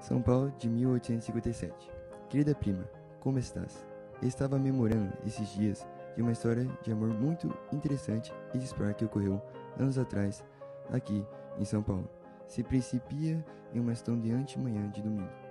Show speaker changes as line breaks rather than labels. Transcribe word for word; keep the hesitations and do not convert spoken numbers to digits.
São Paulo de mil oitocentos e cinquenta e sete. Querida prima, como estás? Estava memorando esses dias de uma história de amor muito interessante e dispar que ocorreu anos atrás aqui em São Paulo. Se principia em uma estonteante manhã de domingo.